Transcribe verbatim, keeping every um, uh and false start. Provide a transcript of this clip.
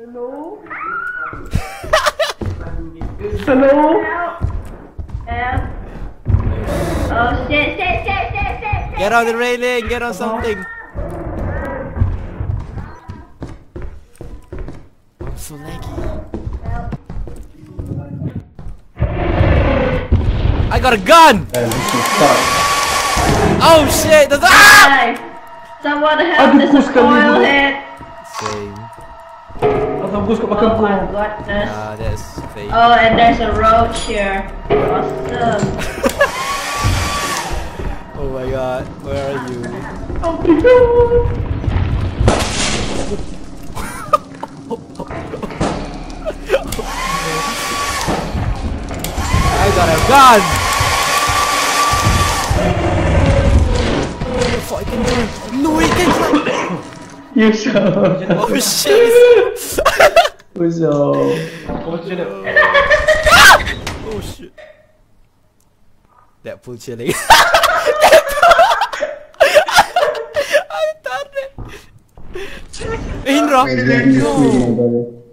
Hello? Hello? Help! Help! Oh shit, shit, shit, shit, shit, shit! Get on the railing, get on something. I'm so laggy. Help! I got a gun! Oh shit! That's ah! Guys, someone help this spoil head! Same. Oh my goodness. Ah, that's fake. Oh, and there's a roach here. Awesome. Oh my god, where are you? I got a gun! Oh, I can jump! No, I can jump! You so. Oh shit! So. Oh shit! That pull chilling. I done it! Indra! No.